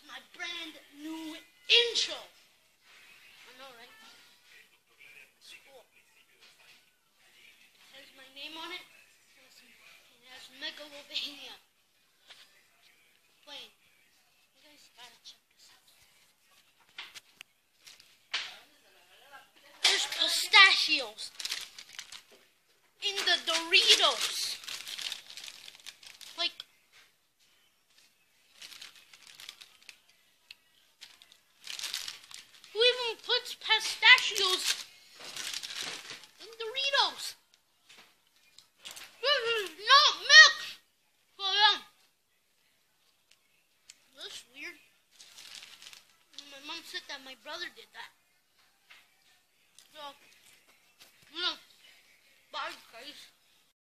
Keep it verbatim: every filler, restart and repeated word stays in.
my brand new intro. I know, right? It's cool. It has my name on it. It has Megalovania. Plain. You guys gotta check this out. There's pistachios in the Doritos. Like, who even puts pistachios in Doritos? This is not mixed for them. That's weird. My mom said that my brother did that. So, you know, bye guys.